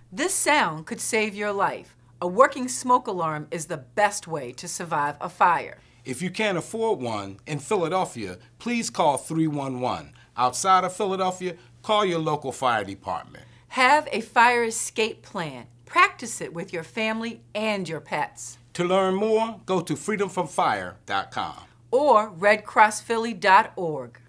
This sound could save your life. A working smoke alarm is the best way to survive a fire. If you can't afford one in Philadelphia, please call 311. Outside of Philadelphia, call your local fire department. Have a fire escape plan. Practice it with your family and your pets. To learn more, go to freedomfromfire.com or redcrossphilly.org.